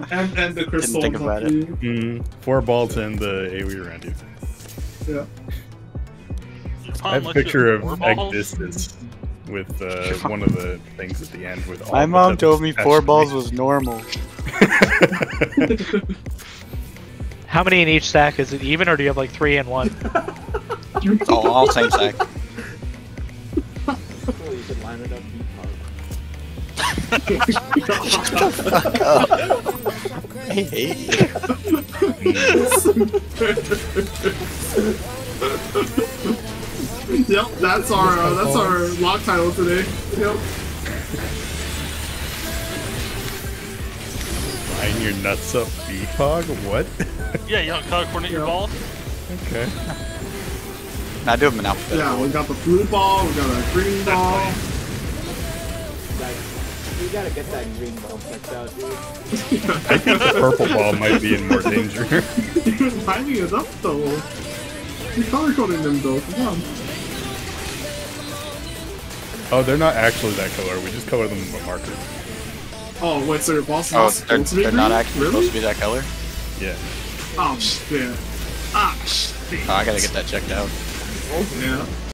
And the crystal. Didn't think about it. 4 balls and the AoE around you. Yeah. I have a picture of Egdistis with one of the things at the end with all My the mom pebbles told me attached 4 to balls was normal. How many in each stack? Is it even, or do you have like 3 in one? All same stack. Well, you could line it up I hate you. Yep, that's our lock title today. Yep. Line your nuts up, BPOG? What? Yeah, you don't color coordinate your balls? Okay. Now do them in alphabet. Yeah, we got the blue ball, we got a green ball. Like, you gotta get that green ball checked out, dude. I think the purple ball might be in more danger. You're lining it up though. You're color coding them though, come on. Oh, they're not actually that color. We just color them with markers. Oh, wait, so your boss is Oh, not supposed to be they're green? not actually Really? supposed to be that color? Yeah. Oh, shit. Ah, shit. Oh, I gotta get that checked out. Yeah.